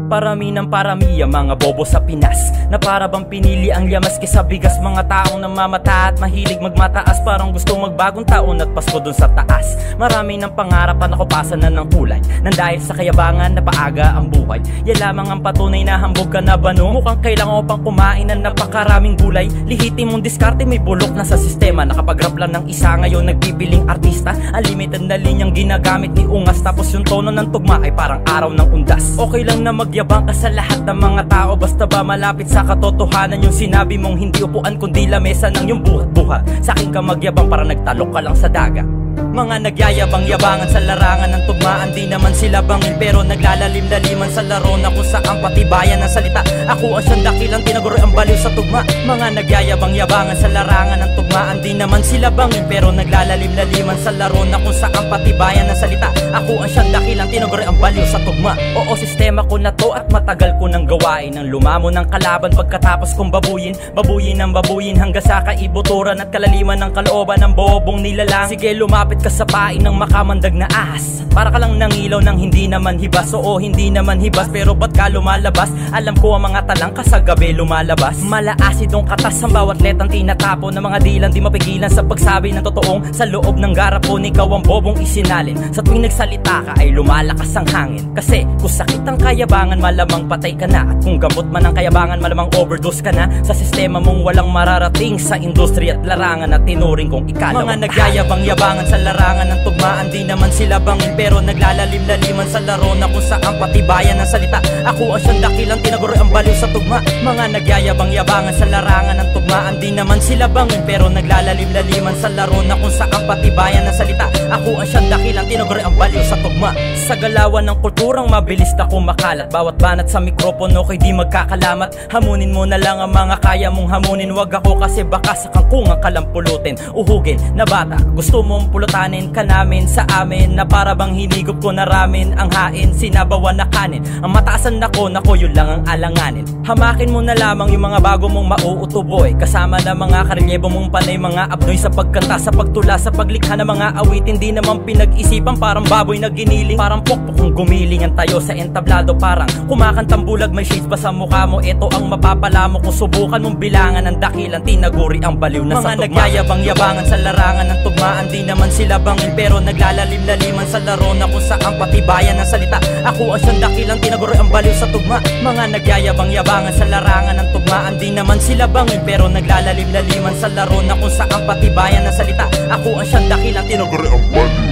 Parami ng parami ang mga bobo sa Pinas, na para bang pinili ang liyamas kesa bigas. Mga taong namamata at mahilig magmataas, parang gusto magbagong taon at Pasko dun sa taas. Marami ng pangarap na nakupasan na ng kulay, nang dahil sa kayabangan na paaga ang buhay. Yan lamang ang patunay na hambog ka na bano. Mukhang kailangan mo pang kumain ng napakaraming gulay. Lihitin mong diskarte, may bulok na sa sistema. Nakapagrap lang ng isa, ngayon nagpipiling artista. Unlimited na linyang ginagamit ni Ungas, tapos yung tono ng tugma ay parang araw ng undas. Okay lang na magyabang ka sa lahat ng mga tao, basta ba malapit sa katotohanan yung sinabi mong hindi upuan kundi lamesa ng yung buhat-buhat. Sa akin ka magyabang para nagtalok ka lang sa dagat. Mga nagyayabang-yabangan sa larangan ng tugmaan, di naman sila bangin pero naglalalim-laliman sa laro na kung saan patibayan ng salita. Ako ang siyang dakilang tinaguri ang baliw sa tugma. Mga nagyayabang-yabangan sa larangan ng tugmaan, di naman sila bangin pero naglalalim-laliman sa laro na kung saan patibayan ng salita. Ako ang siyang dakilang tinaguri ang baliw sa tugma. Oo, sistema ko na to at matagal ko nang gawain, nang lumamo ng kalaban pagkatapos kong babuyin. Babuyin ng babuyin hanggang sa kaibuturan at kalaliman ng kalooban ng bobong nilalang. Sige, lumapit ka sa pain ng makamandag na ahas, para ka lang nangilaw ng hindi naman hibas. Oo, hindi naman hibas, pero ba't ka lumalabas? Alam ko ang mga talangka sa gabi lumalabas. Malaasidong katas ang bawat letang tinatapon ng mga dilang di mapigilan sa pagsabi ng totoong sa loob ng garapon. Ikaw ang bobong isinalin, sa tuwing nagsalita ka ay lumalakas ang hangin. Kasi kung sakit ang kayabangan, malamang patay ka na. At kung gamot man ang kayabangan, malamang overdose ka na. Sa sistema mong walang mararating, sa industriya at larangan at tinuring kong ikalawang. Mga nagyayabang-yabangan sa larangan ng tugmaan, di naman sila bangin pero naglalalim-laliman sa laro na kung saan patibayan ng salita. Ako ang siyang dakilang tinaguri ang baliw sa tugma. Mga nagyayabang-yabangan sa larangan ng tugmaan, di naman sila bangin pero naglalalim-laliman sa laro na kung saan patibayan ng salita. Ako ang siyang dakilang tinaguri ang baliw sa tugma. Sa galawan ng kulturang mabilis na kumakalat, bawat banat sa mikropono ko'y di magkakalamat. Hamunin mo na lang ang mga kaya mong hamunin, wag ako kasi baka sa kangkungang kalampulutin. Uhugin na bata, gusto mong pulutanin ka namin sa amin, na para bang hinigop ko na ramen ang hain, sinabawan na kanin. Ang mataasan nako, yun lang ang alanganin. Hamakin mo na lamang yung mga bago mong mauutuboy, kasama na mga karelyebo mong panay, mga abnoy sa pagkanta, sa pagtula, sa paglikha ng mga awitin. Di naman pinag-isipan, parang baboy na giniling, parang pokpok kung gumilingan tayo sa entablado. Parang kumakantang bulag, may shades ba sa mukha mo? Ito ang mapapala mo kung subukan mong bilangan ng dakilang tinaguri ang baliw na sa tugma. Mga nagyayabang-yabangan sa larangan ng tugmaan, di naman sila bangin pero naglalalim-laliman sa laro na kung saan patibayan ng salita. Ako ang siyang dakilang tinaguri ang baliw sa tugma. Mga nagyayabang-yabangan sa larangan ng tugmaan, di naman sila bangin pero naglalalim-laliman sa laro na kung saan patibayan ng salita. Ako ang siyang dakilang tinaguri ang baliw.